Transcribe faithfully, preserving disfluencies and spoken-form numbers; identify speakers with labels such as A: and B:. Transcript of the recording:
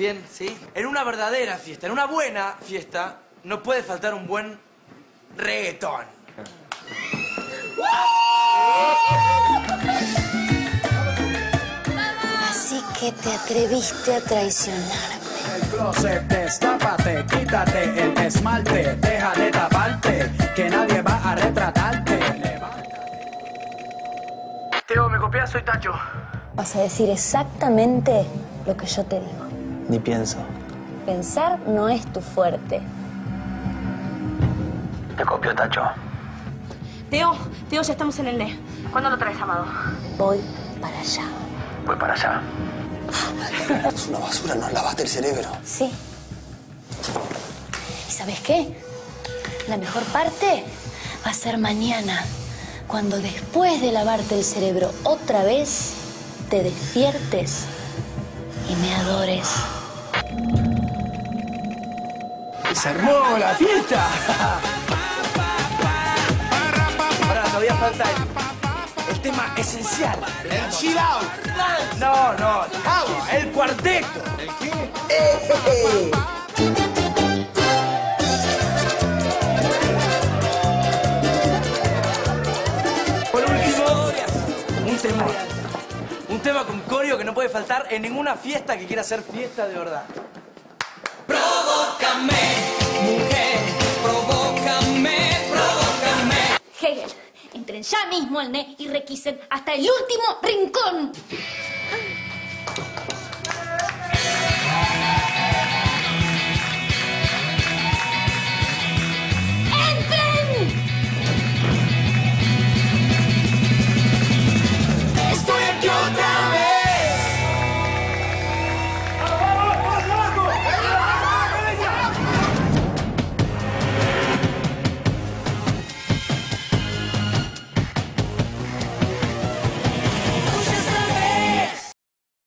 A: bien, ¿sí? En una verdadera fiesta, en una buena fiesta, no puede faltar un buen reggaetón.
B: Así que te atreviste a traicionarme.
C: El closet, destápate, quítate el esmalte, deja de taparte, que nadie va a retratarte.
A: Teo, ¿me copias? Soy Tacho.
B: Vas a decir exactamente lo que yo te digo.
D: Ni pienso.
B: Pensar no es tu fuerte.
D: Te copio, Tacho.
E: Teo, Teo, ya estamos en el N E. ¿Cuándo lo traes, Amado?
B: Voy para allá.
D: Voy para allá.
F: Es una basura, nos lavaste el cerebro.
B: Sí. ¿Y sabes qué? La mejor parte va a ser mañana, cuando después de lavarte el cerebro otra vez, te despiertes y me adores.
C: ¡Se armó la fiesta!
A: Ahora todavía falta el, el tema esencial.
F: El chill out.
A: No, no, no, el cuarteto.
F: ¿El qué?
A: Por último, un tema. Un tema con coreo que no puede faltar en ninguna fiesta que quiera ser fiesta de verdad.
G: Provócame, mujer, provócame, provócame.
E: Hegel, entren ya mismo al N E y requisen hasta el último rincón.